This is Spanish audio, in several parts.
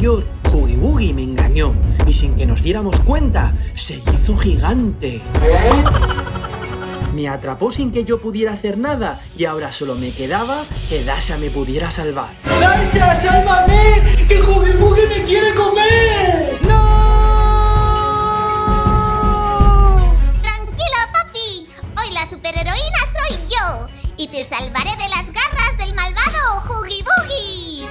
mayor, Huggy Wuggy me engañó y sin que nos diéramos cuenta, se hizo gigante. Me atrapó sin que yo pudiera hacer nada y ahora solo me quedaba que Dasha me pudiera salvar. ¡Dasha, sálvame! ¡Que Huggy Wuggy me quiere comer! ¡No! Tranquilo, papi. Hoy la superheroína soy yo y te salvaré de las garras del malvado Huggy Wuggy.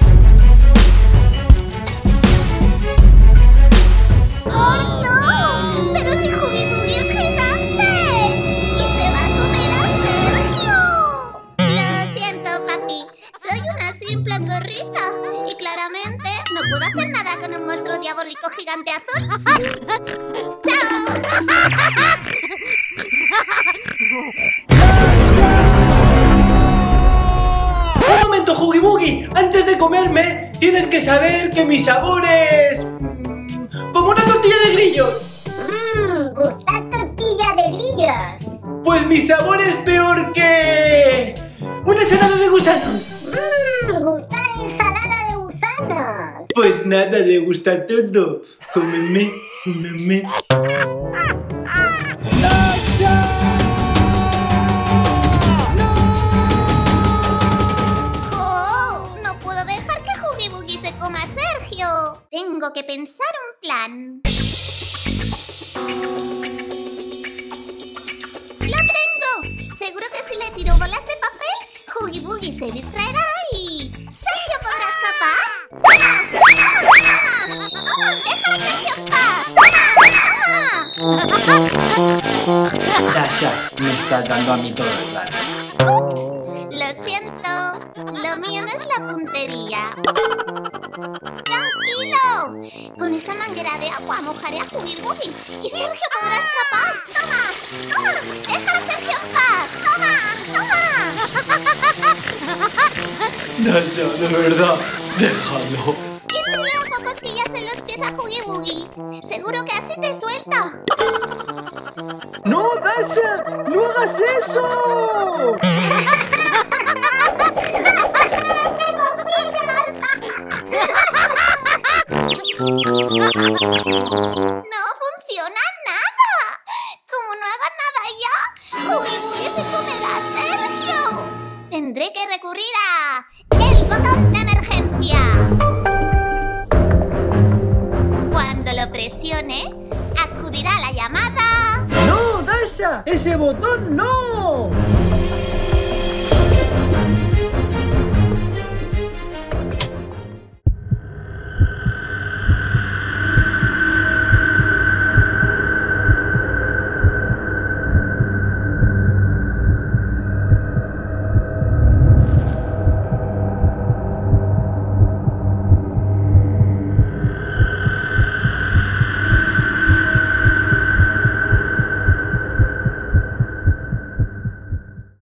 ¡Oh, no! ¡Pero si Huggy Wuggy es gigante! ¡Y se va a comer a Sergio! Lo siento, papi. Soy una simple perrita. Y claramente no puedo hacer nada con un monstruo diabólico gigante azul. ¡Chao! ¡Un momento, Huggy Wuggy! Antes de comerme, tienes que saber que mi sabor es... como una tortilla de grillos. Gustar tortilla de grillos. Pues mi sabor es peor que... una ensalada de gusanos. Gustar ensalada de gusanos. Pues nada, le gusta todo. Cómeme, cómeme. ¡Oh! No puedo dejar que Huggy Wuggy se coma a Sergio. Tengo que pensar un plan. ¡Lo tengo! Seguro que si le tiro bolas de papel, Huggy Wuggy se distraerá y... ¡Sergio podrá escapar! ¡Toma! ¡Deja a Sergio en paz! ¡Toma! Dasha, me estás dando a mí todo el rato. ¡Ups! Lo siento. Lo mío no es la puntería. ¡Tranquilo! Con esta manguera de agua mojaré a Huggy Wuggy y Sergio podrá escapar. ¡Toma! ¡Toma! ¡Deja a Sergio en paz! ¡Toma! ¡Toma! Dasha, de verdad, déjalo. Y si le hago cosquillas en los pies a Huggy Wuggy, seguro que así te suelta. ¡No, Dasha! ¡No hagas eso! ¡No funciona nada! Como no haga nada ya, Huggy Wuggy se comerá a Sergio. Tendré que recurrir a... ¡el botón de emergencia! Cuando lo presione, acudirá la llamada... ¡No, Dasha! ¡Ese botón no!